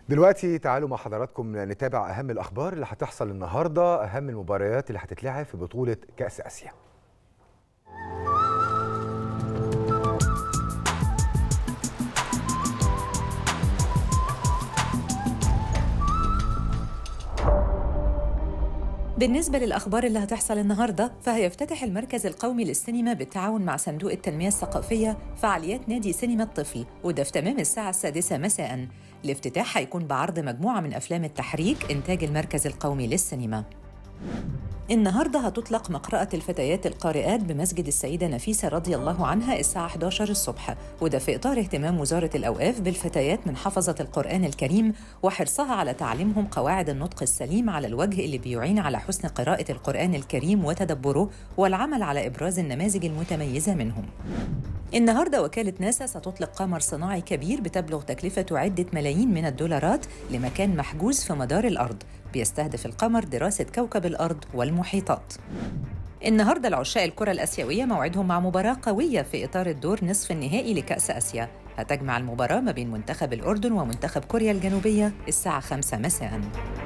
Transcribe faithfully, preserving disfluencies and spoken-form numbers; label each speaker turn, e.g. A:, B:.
A: دلوقتي تعالوا مع حضراتكم نتابع أهم الأخبار اللي هتحصل النهاردة، أهم المباريات اللي هتتلعب في بطولة كأس آسيا.
B: بالنسبة للأخبار اللي هتحصل النهاردة، فهيفتتح المركز القومي للسينما بالتعاون مع صندوق التنمية الثقافية فعاليات نادي سينما الطفل، وده في تمام الساعة السادسة مساءً. الافتتاح هيكون بعرض مجموعة من أفلام التحريك إنتاج المركز القومي للسينما. النهارده هتطلق مقرأة الفتيات القارئات بمسجد السيدة نفيسة رضي الله عنها الساعة إحدى عشرة الصبح، وده في إطار اهتمام وزارة الأوقاف بالفتيات من حفظة القرآن الكريم وحرصها على تعليمهم قواعد النطق السليم على الوجه اللي بيعين على حسن قراءة القرآن الكريم وتدبره والعمل على إبراز النماذج المتميزة منهم. النهارده وكالة ناسا ستطلق قمر صناعي كبير بتبلغ تكلفته عدة ملايين من الدولارات لمكان محجوز في مدار الأرض، بيستهدف القمر دراسة كوكب الأرض والمحيطات. النهارده العشاق الكرة الآسيوية موعدهم مع مباراة قوية في إطار الدور نصف النهائي لكأس آسيا، هتجمع المباراة ما بين منتخب الأردن ومنتخب كوريا الجنوبية الساعة خمسة مساءً.